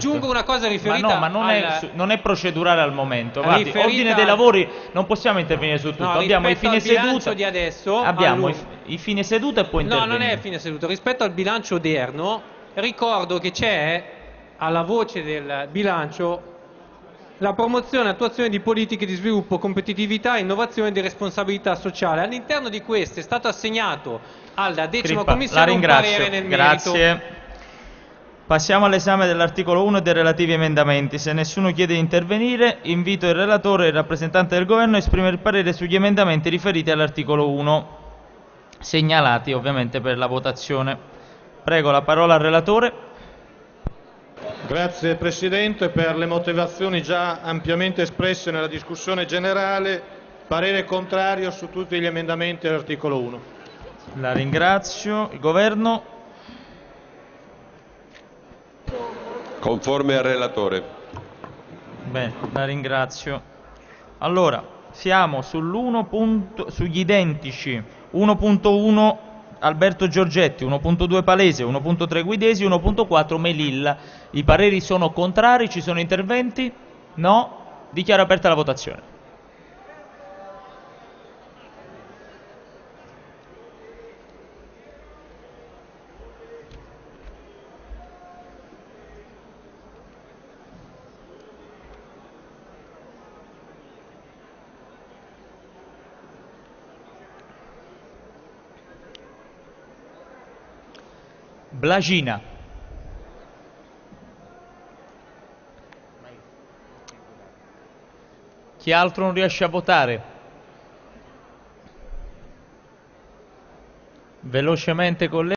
Aggiungo una cosa riferita ma non è procedurale al momento. Guardi, ordine dei lavori non possiamo intervenire su tutto. No, abbiamo i fine seduta seduta di adesso, abbiamo i fine seduta e poi no, intervenire. non è fine seduta. Rispetto al bilancio odierno, ricordo che c'è alla voce del bilancio la promozione e attuazione di politiche di sviluppo, competitività, innovazione e di responsabilità sociale. All'interno di queste è stato assegnato alla 10ª commissione un parere nel merito. Grazie. Passiamo all'esame dell'articolo 1 e dei relativi emendamenti. Se nessuno chiede di intervenire, invito il relatore e il rappresentante del governo a esprimere il parere sugli emendamenti riferiti all'articolo 1, segnalati ovviamente per la votazione. Prego la parola al relatore. Grazie Presidente, per le motivazioni già ampiamente espresse nella discussione generale, parere contrario su tutti gli emendamenti all'articolo 1. La ringrazio. Il governo? Conforme al relatore. Bene, la ringrazio. Allora, siamo sugli identici 1.1 Alberto Giorgetti, 1.2 Palese, 1.3 Guidesi, 1.4 Melilla. I pareri sono contrari, ci sono interventi? No? Dichiaro aperta la votazione. Blagina. Chi altro non riesce a votare? Velocemente, colleghi.